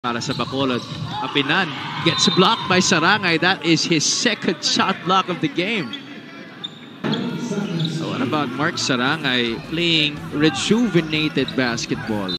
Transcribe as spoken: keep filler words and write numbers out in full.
Para sa Bacolod, Apinan gets blocked by Sarangay. That is his second shot block of the game. So what about Mark Sarangay playing rejuvenated basketball?